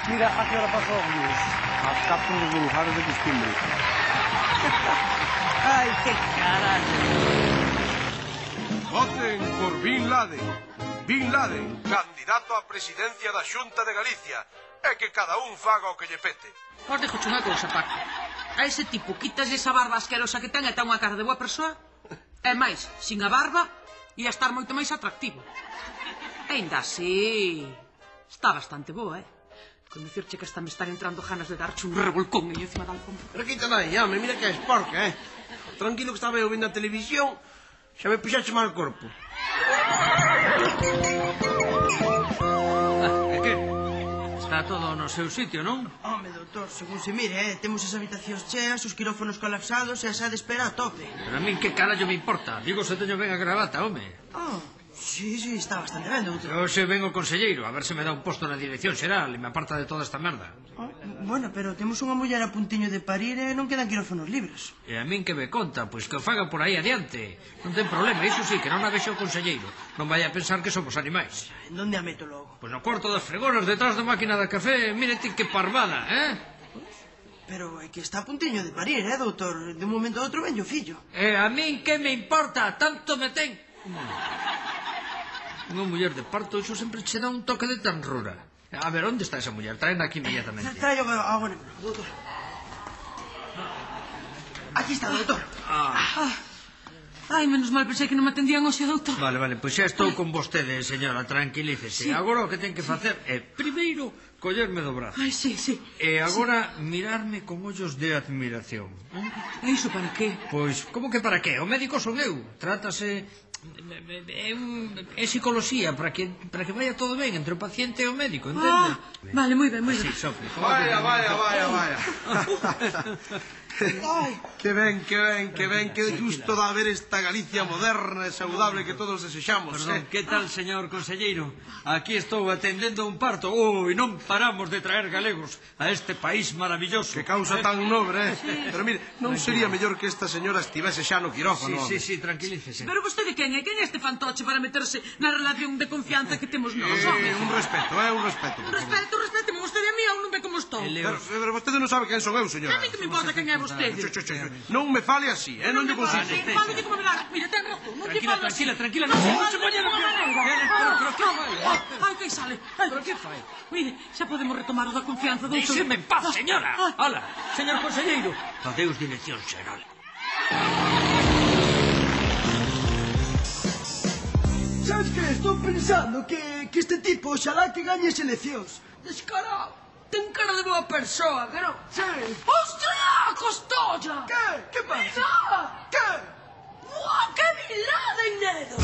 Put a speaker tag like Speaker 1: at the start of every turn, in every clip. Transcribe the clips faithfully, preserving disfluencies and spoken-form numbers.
Speaker 1: Mira, a que hora pasó, Luis. As catro dos lugares de costumbre.
Speaker 2: Ai, que carallo.
Speaker 3: Voten por Bin Laden. Bin Laden, candidato á presidencia da Xunta de Galicia. E que cada un faga o que lle pete.
Speaker 2: Os deixo unha cousa, Paco. A ese tipo quitas esa barba asquerosa que ten e ten unha cara de boa persoa. E máis, sin a barba, ia estar moito máis atractivo. E ainda así... Está bastante boa, eh? Con dicirche que hasta me están entrando ganas de darche un revolcón aí encima da alfombra.
Speaker 4: Pero quita nai, home, mira que es porca, eh? Tranquilo que estaba eu vendo a televisión, xa me puxache mal corpo.
Speaker 5: Ah, e que? Está todo no seu sitio, non?
Speaker 6: Home, doutor, según se mire, eh, temos as habitacións cheas, os quirófonos colapsados e a sala de espera a tope.
Speaker 5: Pero a min que carallo me importa? Digo se teño ben a gravata, home.
Speaker 6: Ah, sí, sí, está bastante ben, doutor.
Speaker 5: Eu se vengo o conselleiro, a ver se me dá un posto na dirección xeral e me aparta de toda esta merda.
Speaker 6: Ah, bueno, pero temos unha muller a puntiño de parir e non quedan quirófonos libres.
Speaker 5: E a min que me conta, pois que o faga por aí adiante. Non ten problema, iso sí, que non a vexo o conselleiro. Non vai a pensar que somos animais.
Speaker 6: En donde a meto logo?
Speaker 5: Pois no cuarto das fregonas, detrás da máquina de café, mírete que parvada, eh?
Speaker 6: Pero é que está a puntiño de parir, eh, doutor? De un momento a outro ven o fillo.
Speaker 5: E a min que me importa, tanto me ten... Unha muller de parto, iso sempre che dá un toque de tanrura. A ver, onde está esa muller? Traen aquí inmediatamente.
Speaker 6: Traio agora, doutor. Aquí está, doutor.
Speaker 5: Ah.
Speaker 2: Ai, menos mal, pensei que non me atendían hoxe, doutor.
Speaker 5: Vale, vale, pois xa estou con vostede, señora, tranquilícese.
Speaker 2: Sí.
Speaker 5: Agora o que ten que facer é, primeiro, collerme do brazo.
Speaker 2: Ai, sí, sí.
Speaker 5: E agora mirarme con ollos de admiración.
Speaker 2: E iso para que?
Speaker 5: Pois, como que para que? O médico son eu. Trátase... É, un, é psicología para que, para que vaya todo ben entre o paciente e o médico, entende?
Speaker 2: Ah, vale, moi ben, moi ben.
Speaker 5: Sí, sopre.
Speaker 4: Vaya, vaya, vaya, vaya. Que ben, que ben, que ben, que gusto dá ver esta Galicia moderna e saudable que todos desexamos,
Speaker 5: Perdón,
Speaker 4: eh?
Speaker 5: que tal, señor conselleiro? Aquí estou atendendo un parto. Ui, non paramos de traer galegos a este país maravilloso.
Speaker 4: Que causa tan nobre, eh? Pero mire, non sería mellor que esta señora estivese xa no quirófano?
Speaker 5: Sí, sí, sí, tranquilícese.
Speaker 2: Pero vostede quen é? Quen é este fantoche para meterse na relación de confianza que temos nós,
Speaker 4: Eh,
Speaker 2: home?
Speaker 4: un respeto, eh, un respeto. por favor.
Speaker 2: Respeto, respeto, vostede a mí ou non ve como estou?
Speaker 5: Ele-
Speaker 4: Pero, pero vostede non sabe quen son eu, señora.
Speaker 2: A mí que me importa quen é vostede?
Speaker 4: Cho, cho, cho, cho. Non me fale así, eh, non lle consigo.
Speaker 2: Sí, falo de como verá. Mira, ten razón, non te
Speaker 5: Tranquila,
Speaker 2: falo así.
Speaker 5: tranquila, tranquila, non se- non se poña nerviosa. Pero, pero, que fai?
Speaker 2: Ai, que sale.
Speaker 5: Pero que fai?
Speaker 2: Mire, xa podemos retomar o da confianza, doutor.
Speaker 5: Deixeme en paz, señora.
Speaker 2: Ah,
Speaker 5: Hola, señor conselleiro. Adeus, dirección xeral.
Speaker 6: Sabes que estou pensando que, que este tipo oxalá que gañe as eleccións.
Speaker 2: Descarado. Ten cara de boa persoa, que non? Sí. Ostras, Costolla!
Speaker 6: Que? Que pasa?
Speaker 2: Mira!
Speaker 6: Que?
Speaker 2: Buah, que milada, Nedo!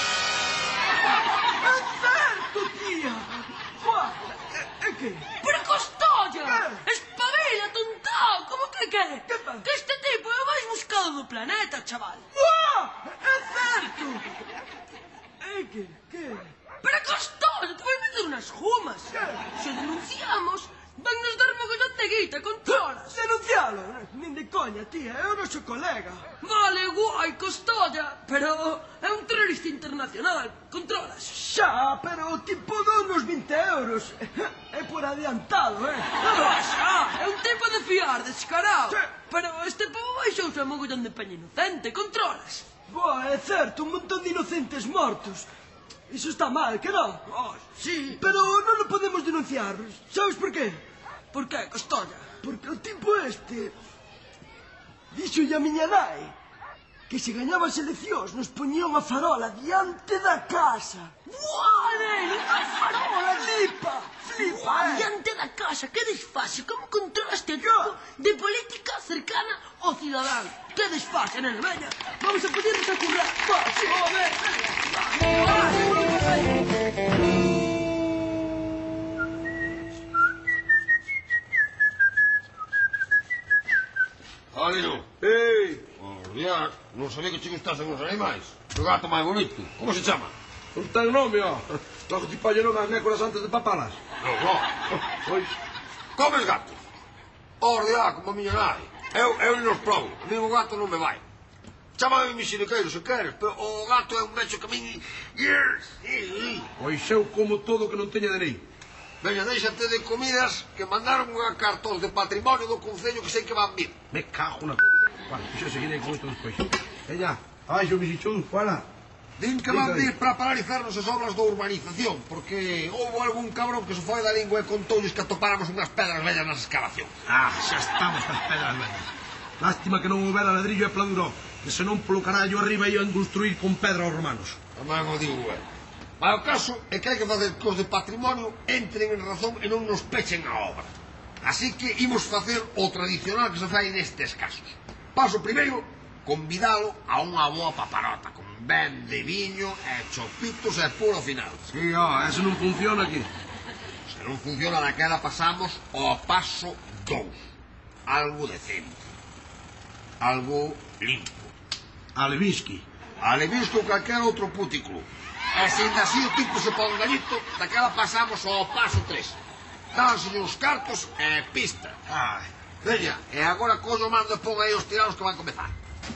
Speaker 6: É certo, tía! Buah, é, é que?
Speaker 2: Pero Costolla!
Speaker 6: Que?
Speaker 2: Espabila, tontao! Como que que?
Speaker 6: Que pasa?
Speaker 2: Que este tipo é o máis buscado do planeta, chaval!
Speaker 6: Buah, é certo! É que? Que?
Speaker 2: Pero Costolla, te vai meter unas jumas!
Speaker 6: Que?
Speaker 2: Se denunciamos, van nos dar mogollón de guita, controlas!
Speaker 6: Denuncialo! Nin de coña, tía, é o noso colega.
Speaker 2: Vale, guai, Costolla, pero é un terrorista internacional, controlas?
Speaker 6: Xa, pero o tipo donos vinte euros. É por adiantado, eh?
Speaker 2: Ah, é un tipo de fiar, descarado.
Speaker 6: Sí.
Speaker 2: Pero este povo baixouse a mogollón de peña inocente, controlas?
Speaker 6: Boa, é certo, un montón de inocentes mortos. Iso está mal, que non?
Speaker 2: Oh, sí.
Speaker 6: Pero non o podemos denunciar. Sabes por qué?
Speaker 2: Por que, Costolla?
Speaker 6: Porque o tipo este dixolle a miña nai que se gañaba as eleccións nos poñía unha farola diante da casa.
Speaker 2: Buah, neno, unha farola,
Speaker 6: Flipa, flipa,
Speaker 2: Buah,
Speaker 6: eh?
Speaker 2: diante da casa, que desfase. Como controlaste o tipo de política cercana ao cidadán? Que desfase, neno, veña. Vamos a ponernos a currar. Va, sí, joder,
Speaker 7: Alino,
Speaker 4: Ei,
Speaker 7: buenos días. Non sabía que che gustasen os animais. O gato máis bonito. Como se chama?
Speaker 4: non ten nome, ó. Logo ti pallo nome as nécoras antes de papalas.
Speaker 7: Non, non.
Speaker 4: Pois,
Speaker 7: Comes gatos? Ordea, como a miña nai. Eu, eu non os probo. A mí o gato non me vai. Chámame mexiliqueiro se queres, pero o gato é un mecho que a min...
Speaker 4: pois eu como todo que non teña de lei.
Speaker 7: Veña, déxate de comidas que mandaron unha carta aos de patrimonio do Concello que sei que van vir.
Speaker 4: Me cago na... Bueno, xa seguirei con isto despois. Ella, abaixo, misichón, fuera.
Speaker 7: Din que van vir para paralizarnos as obras da urbanización, porque houve algún cabrón que se foi da lingua e contoules que atopáramos unhas pedras vellas nas excavacións.
Speaker 4: Ah, xa estamos as pedras vellas. Lástima que non houbera ladrillo e pladurón, que senón polo carallo arriba iban construir con pedra os romanos.
Speaker 7: Tamén o digo, eh. Mas o caso é que hai que facer que os de patrimonio entren en razón e non nos pechen a obra. Así que imos facer o tradicional que se fai nestes casos. Paso primeiro, convidalo a unha boa paparota, con ben de viño e chopitos e puro final.
Speaker 4: Sí, ó, eso non funciona aquí.
Speaker 7: Se non funciona daquela pasamos ao paso dous. Algo decente. Algo limpo.
Speaker 4: Alevinsky.
Speaker 7: Alevisto ou calquera outro puticlub. E se ainda así o tipo se pon gallito, daquela pasamos ao paso tres. Dánselle os cartos e pista.
Speaker 4: Ai.
Speaker 7: Veña, e agora collo mando e pon aí os tiranos que van comezar.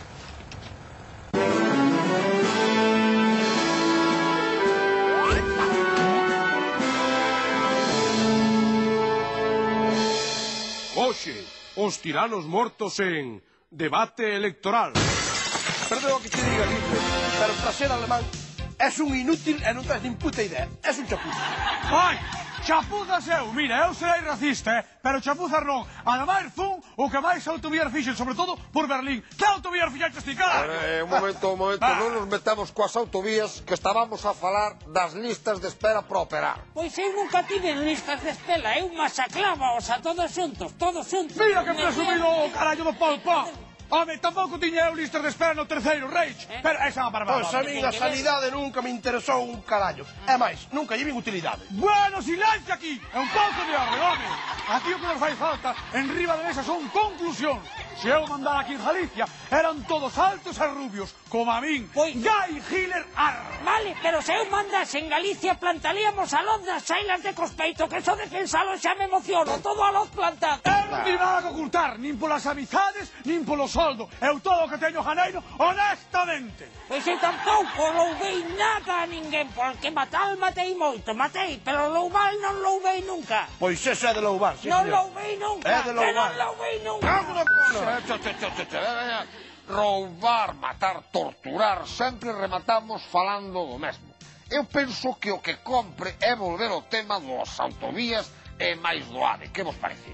Speaker 3: Hoxe, os tiranos mortos en debate electoral.
Speaker 6: Perdón que te diga, Guille, pero tras ser alemán es un inútil e non tens nin puta idea. Es un chapuza.
Speaker 1: Ai, chapuzas eu, mira, eu serei racista, eh? Pero chapuzas non. Ademais fun o que máis autovías fixen, sobre todo por Berlín. Que autovías fixaste ti, cara?
Speaker 7: Eh, un momento, un momento,
Speaker 1: Ah.
Speaker 7: non nos metamos coas autovías que estábamos a falar das listas de espera para operar.
Speaker 8: Pois eu nunca tive listas de espela, eu masaclábaos a todos xuntos, todos xuntos.
Speaker 1: Mira que presumido o carallo do Pol Pot. Home, tampouco tiña eu listas de espera no terceiro, Reich. Pero esa é unha
Speaker 6: Pois a
Speaker 1: barbaridade.
Speaker 6: min a sanidade nunca me interesou un carallo. É máis, nunca lle vin utilidade.
Speaker 1: Bueno, silencio aquí. É un pouco de orden, home. Aquí o que nos fai falta en riba de mesa son conclusións. Se eu mandara aquí en Galicia, eran todos altos e rubios, como a min.
Speaker 8: Pois-
Speaker 1: Guy Hitler ar.
Speaker 8: Vale, pero se eu mandase en Galicia plantaríamos a loz das sailas de Cospeito, que só de pensalo xa me emociono, todo a loz plantado.
Speaker 1: Eu non tivo nada que ocultar, nin polas amizades, nin polo soldo. Eu todo o que teño janeiro, honestamente.
Speaker 8: Pois eu tampouco louvei nada a ninguén, porque matar matei moito, matei, pero louvar non louvei nunca.
Speaker 6: Pois ese é de louvar, sí,
Speaker 8: Non
Speaker 6: señor.
Speaker 8: louvei nunca,
Speaker 6: É de
Speaker 8: que non
Speaker 6: louvar.
Speaker 8: louvei nunca.
Speaker 6: Cago na cola.
Speaker 7: Che, che, che, che, che, veña. Roubar, matar, torturar, sempre rematamos falando do mesmo. Eu penso que o que compre é volver ao tema dos autovías e máis do AVE. Que vos parece?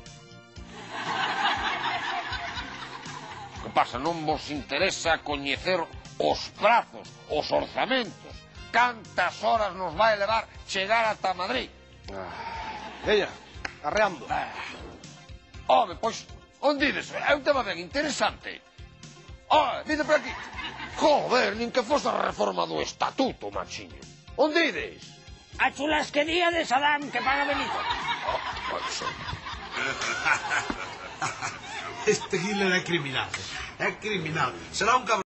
Speaker 7: Que pasa, non vos interesa coñecer os prazos, os orzamentos? Cantas horas nos vai levar chegar ata Madrid?
Speaker 6: Veña, arreando.
Speaker 7: Home, pois, onde ides? É un tema ben interesante. Oh, vide por aquí. Joder, nin que fose a reforma do estatuto, machiño. Onde ides?
Speaker 8: A chulasquería de Saddam que paga Benito.
Speaker 7: Oh, pois,
Speaker 4: Este Hitler é criminal. É criminal. Será un cabrón.